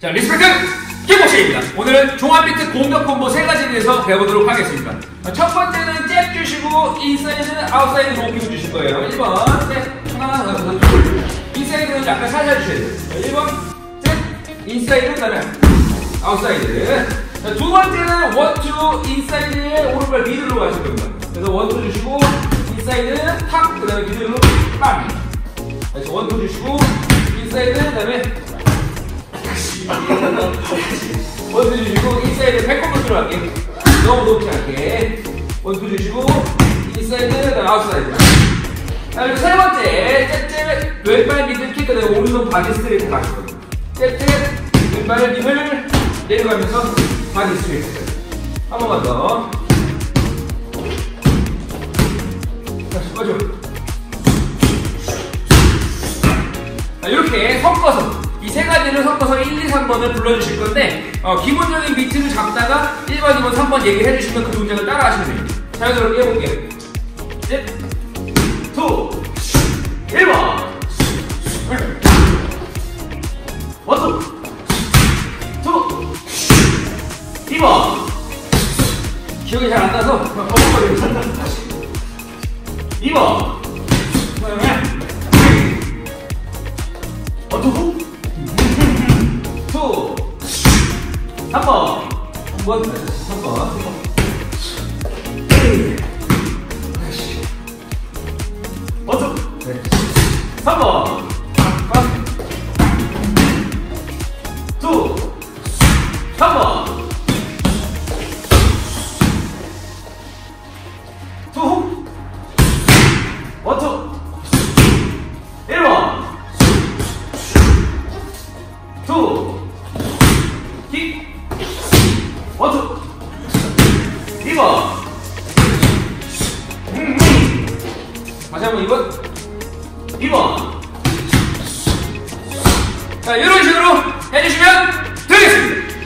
자, 리스펙트 킥복싱입니다. 오늘은 종합비트 공격 콤보 3가지에 대해서 배워보도록 하겠습니다. 첫 번째는 잽 주시고 인사이드, 아웃사이드 로킹 주실 거예요. 1번 잽, 하나, 둘. 인사이드는 약간 살살 주셔야 돼요. 1번 잽, 인사이드, 그 다음에 아웃사이드. 자, 두 번째는 원투, 인사이드에 오른발 미들로 가실 겁니다. 그래서 원투 주시고 인사이드 탁, 그 다음에 미들로 빵. 그래서 원투 주시고 인사이드, 그 다음에 원투 주시고 인사이드 백컴으로 들어갈게요. 너무 높지 않게 원투 주시고 인사이드, 그다음에 아웃사이드. 그리고 세 번째 잽잽 왼발 미들 킥, 그다음에 오른손 바디 스트레이트 가실 겁니다. 잽잽 왼발 미들 내려가면서 바디 스트레이트. 한 번만 더. 다시 꺼줘. 자, 이렇게 섞어서 이 3가지를 섞어서 1, 2, 3번을 불러주실 건데 기본적인 비트를 잡다가 1번, 2번, 3번 얘기해 주시면 그 동작을 따라 하시면 됩니다. 자연스럽게 해볼게요. 1, 2, 1번 1, 2, 2번 기억이 잘 안 나서 버벅거리고 다시 2번 3번 3번 원투 3번 2 3번 2 원투 1번 2 킥 원투 2번 다시 한번 2번 2번 자, 이런 식으로 해주시면 되겠습니다.